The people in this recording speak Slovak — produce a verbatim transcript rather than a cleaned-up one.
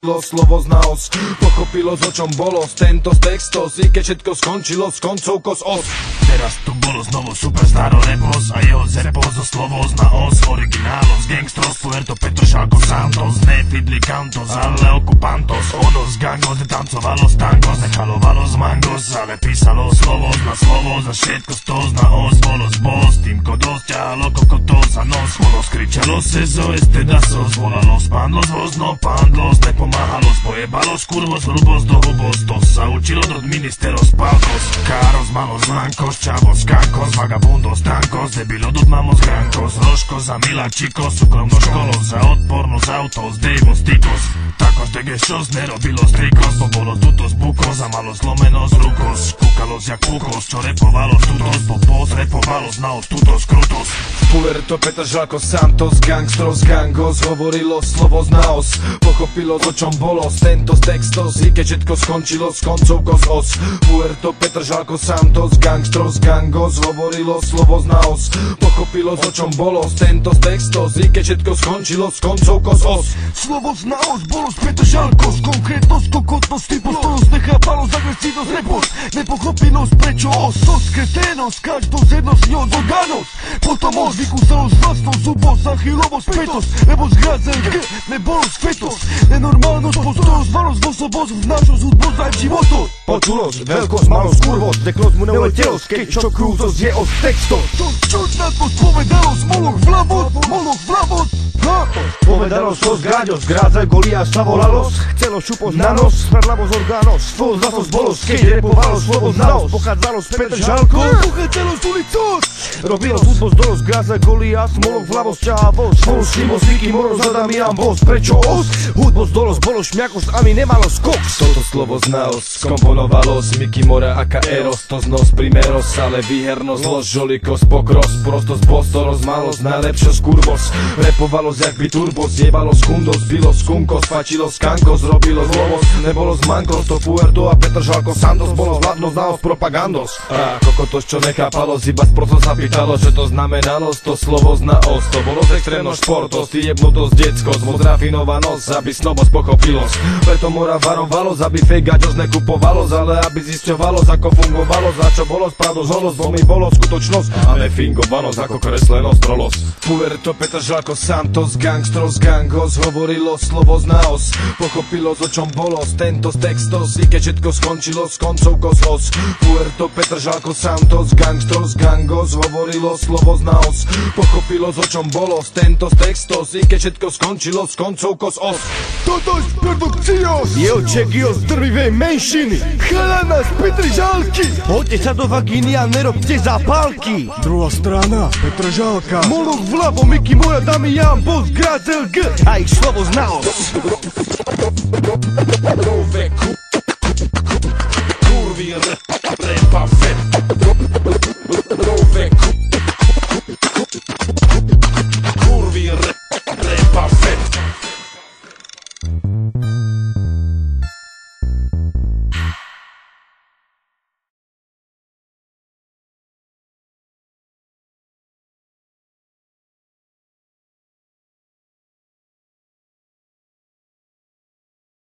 slovo z naos, pochopilo o čom bolo z tento z textos, i keď všetko skončilo s koncovkou z os. Teraz tu bolo znovu superstar Repos a jeho zepos zo slovo z naos, originálos, gangstros, Puerto Petržalko, Santos, ne fidli kantos, ale okupantos, onos, gangos, netancovalo z tangos, nechalovalo z mangos, ale písalo slovo na slovo, za všetko stos na os, bolo z bos, tým kodos, ťahalo kokotos a nos, volos, kričalo se zo este dasos, volalo spánlos, vozno, pandlos, nepomáhalos, pojebalos, kurvos, hrubos do hubos, to sa učilo od ministeros, palkos, káros, malos, lankos, čavos, kankos, vagabundos, tankos, debilodot, mamos, grankos, roškos, za miláčikos, súkromno školos, za odpornosť autos, dejvos, tikos, takos, degešos, nerobilo strikos, bo bolo tutos, bukos, a malo zlomenos, rukos, kúkalos, jak pukos, čo repovalos, tutos, bo pos, repovalos, naos, tutos, krutos. Puerto Petržalko, Santos, gangstros, gangos, hovorilo slovo z naos, pochopilo o čom bolo z tento z textos, i keď všetko skončilo s koncovkou z os. Puerto Petržalko, Santos, gangstros, gangos, hovorilo slovo z naos, pochopilo o čom bolo z tento z textos, i keď všetko skončilo s koncovkou z os. Slovo z naos bolo z Petržalkos, konkrétnosť, kokotnosť, typostojnosť, nechápalos, agresívnosť, repos, nepochopinosť, prečo os, sos, kreténos, každosť, jednosť, ňos, orgános, potom os, vykúsenosť, vlastnosť, zubosť, achilovosť, petosť, lebo zgrádzel g, nebolos, fetos, nenormálnosť, postojnosť, malosť, vosobosť, vnášosť, hudbosť, aj v životoch. Počulosť, veľkosť, malosť, kurvosť, deklosť mu neuletelosť, keď čo krúzosť je od textov. To čudnatosť, povedalosť, moloch vľavot, moloch vľavot, ha! Povedalosť, sos, gráďosť, grádzaj, Goliáš, Savolalosť, chcelo šuposť na nos, smradlavosť, orgános, fos, zafos, bolosť, keď repovalo slovo z naos, pochádzalo z Petržalkov, pochádzalo z ulicos, robilo hudbosť, donosť, grádzaj, Goliáš, moloch vľavosť, ťahavosť, spolu s Šimos, Niky, Moroz, Adamian, Boss, prečo os? Hudbosť, donosť, bolo šmiakosť, a mi nemalo skok. Toto slovo z naos skomponovalo z Miky Mora aka Eros, to znos primeros, ale výhernosť, lož, žolikos, pokros, prostos, bostoros, malos, najlepšos, kurvos, repovalos, jak by turbos, jebalos, chundos, bilos, kunkos, fačilos, kankos, robilos, lovos, nebolos, mankos, to Puerto a Petržalko, Santos, bolo hlavnosť, naos, propagandos. A kokotos, čo nechápalos, iba sprosto sa pýtalo, čo to znamenalo, to slovo z naos, to bolo z extrémno športos, ty jebnutosť, deckosť, moc rafinovanosť, aby snobosť pochopilosť, preto Mora varovalos, aby fake gaďos nekupovalos, ale aby zisťovalos, ako fungovalos, a čo bolo spravdosť, holos, bo mi bolo skutočnosť, a nefingovanosť, ako kreslenosť, trolos. Puerto Petržalko, Santos, gangstros, gangos, hovorilo slovo z naos, pochopilo o čom bolo z tento z textos, i keď všetko skončilo s koncovkou z os. Puerto Petržalko, Santos, gangstros, gangos, hovorilo slovo z naos, pochopilo o čom bolo z tento z textos, i keď všetko skončilo s koncovkou z os. totož produkcios, Dievčeky z drvivej menšiny, chalana z Petržalky, poďte sa do vagíny a nerobte zápalky. druhá strana, Petržalka, moloch vľavo, Miky Mora, Damian, Boss, Grádzel, G, A ich slovo z naos.